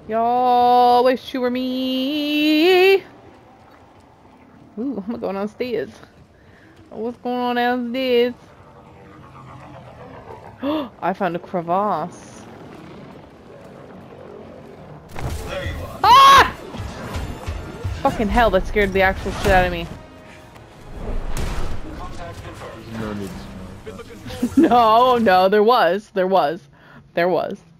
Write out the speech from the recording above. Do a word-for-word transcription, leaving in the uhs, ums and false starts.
Y'all wish you were me. Ooh, I'm going on stairs. What's going on downstairs? I found a crevasse. There you are. Ah! Fucking hell, that scared the actual shit out of me. Contact confirmed. There's no need to smile. No, no, there was. There was. There was.